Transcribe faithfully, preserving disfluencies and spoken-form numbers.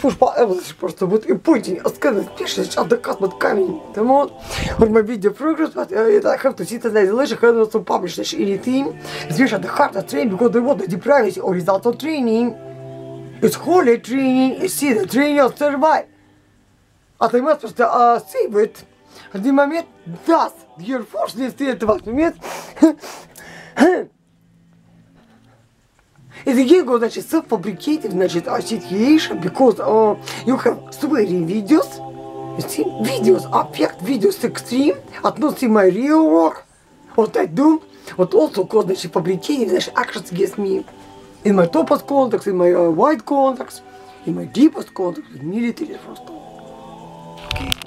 push по-эволюции просто вот и пойти, отсказать, пишешь, отдыхать под камень. Тому, вот my video progress, but uh, I have to sit and later I have to publish anything. Especially the harder training because they want the privacy or result of training. It's holy training, it's see the training of survive. А ты можешь просто uh, save it. Один момент, даст, your force, если этого момент. It's again go, значит, self-fabricated, значит, situation, because uh, you have swearing videos. You see, videos affect videos extreme, at not see my real work, what I do, but also cause, значит, fabricated, значит, actions against me. In my topest contacts, in my uh, wide contacts, in my deepest contacts, with military first. Okay.